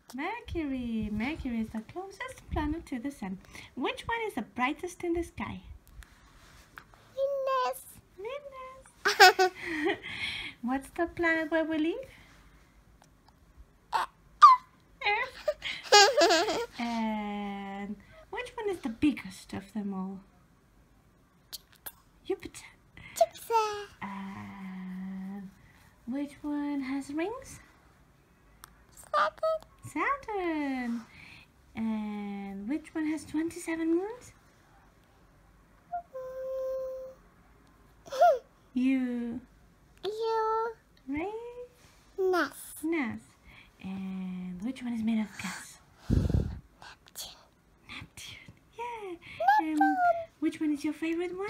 Mercury. Mercury is the closest planet to the sun. Which one is the brightest in the sky? Venus. Venus. What's the planet where we live? Earth. And which one is the biggest of them all? Jupiter. Jupiter. And which one has rings? Saturn. Saturn. And which one has 27 moons? You. Venus. And which one is made of gas? Neptune. Yeah. Which one is your favorite one?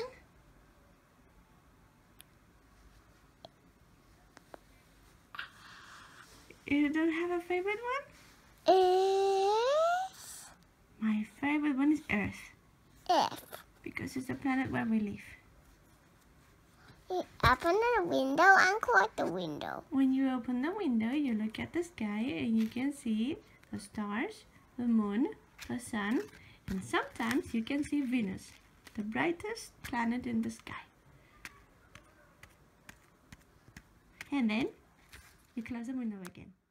You don't have a favorite one? Earth. My favorite one is Earth. Earth. Because it's the planet where we live. You open the window and close the window. When you open the window, you look at the sky and you can see the stars, the moon, the sun, and sometimes you can see Venus, the brightest planet in the sky. And then you close the window again.